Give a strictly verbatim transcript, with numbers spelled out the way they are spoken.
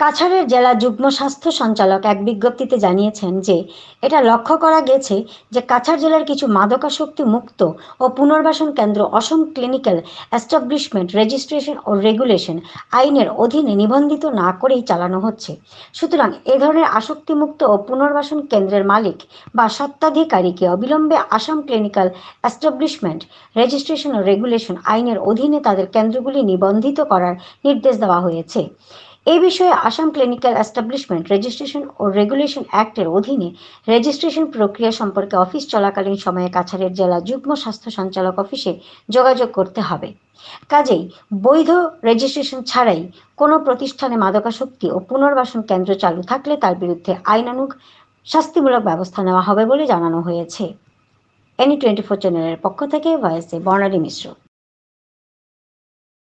কাছাড়ের জেলা যুগ্ম স্বাস্থ্য সঞ্চালক এক বিজ্ঞপ্তিতে জানিয়েছেন যে এটা লক্ষ্য করা গেছে যে কাছাড় জেলার কিছু মাদকাসক্তি মুক্ত ও পুনর্বাসন কেন্দ্র অসম ক্লিনিক্যাল এস্টাবলিশমেন্ট রেজিস্ট্রেশন ও রেগুলেশন আইনের অধীনে নিবন্ধিত না করেই চালানো হচ্ছে। সুতরাং এ ধরনের আসক্তিমুক্ত ও পুনর্বাসন কেন্দ্রের মালিক বা স্বত্বাধিকারীকে অবিলম্বে আসাম ক্লিনিক্যাল এস্টাবলিশমেন্ট রেজিস্ট্রেশন ও রেগুলেশন আইনের অধীনে তাদের কেন্দ্রগুলি নিবন্ধিত করার নির্দেশ দেওয়া হয়েছে। এই বিষয়ে আসাম ক্লিনিক্যাল এস্টাবলিশমেন্ট রেজিস্ট্রেশন ও রেগুলেশন অ্যাক্টের অধীনে রেজিস্ট্রেশন প্রক্রিয়া সম্পর্কে অফিস চলাকালীন সময়ে কাছাড়ের জেলা যুগ্ম স্বাস্থ্য সঞ্চালক অফিসে যোগাযোগ করতে হবে। কাজেই বৈধ রেজিস্ট্রেশন ছাড়াই কোনো প্রতিষ্ঠানে মাদকাসক্তি ও পুনর্বাসন কেন্দ্র চালু থাকলে তার বিরুদ্ধে আইনানুগ শাস্তিমূলক ব্যবস্থা নেওয়া হবে বলে জানানো হয়েছে। এনি টোয়েন্টি ফোর চ্যানেলের পক্ষ থেকে ভয়েসে বর্ণালী মিশ্র।